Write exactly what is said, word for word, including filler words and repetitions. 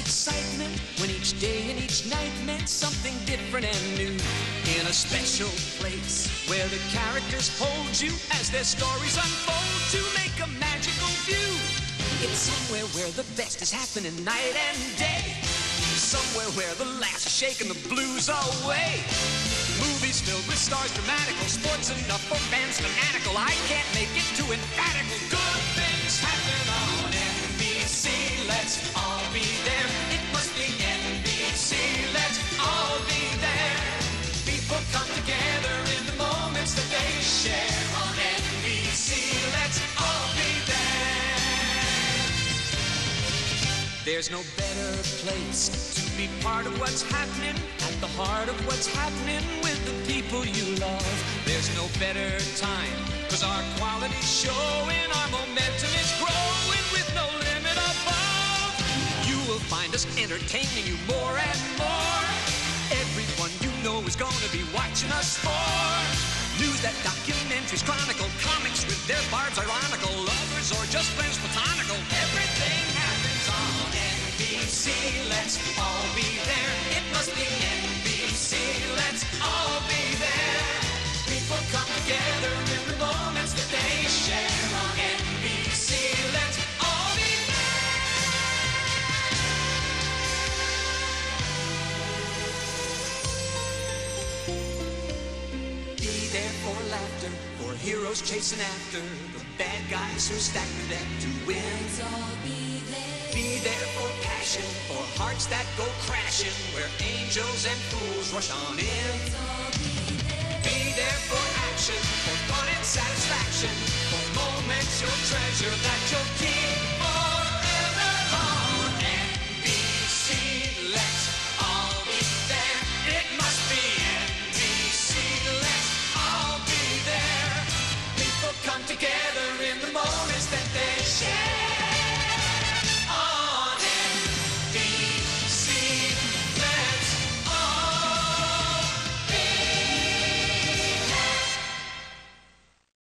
excitement when each day and each night meant something different and new. In a special place where the characters hold you as their stories unfold to make a magical view. It's somewhere where the best is happening night and day. Somewhere where the laughs are shaking the blues away. Movies filled with stars, dramatical, sports enough for fans fanatical. I can't make it too emphatical. Good things happen on N B C. Let's all be there. It must be N B C. Let's all be there. People come together in the moments that they share on N B C. Let's all be there. There's no better place to be part of what's happening, at the heart of what's happening with the people you love. There's no better time, cause our quality's showing, our momentum is growing with no limit above. You will find us entertaining you more and more. Everyone you know is gonna be watching us for news that documentaries chronicle, comics with their barbs ironical, lovers or just friends platonical. Everything happens on N B C. Let's all be there. It must be N B C. Let's all be there. People come together in the moments that they share on N B C. Let's all be there. Be there for laughter, for heroes chasing after the bad guys who stack the deck to win. Let's all be there. Be there for passion, for hearts that go crashing, where angels and fools rush on in. Let's all be there. Be there for action, for fun and satisfaction, for moments you'll treasure that you'll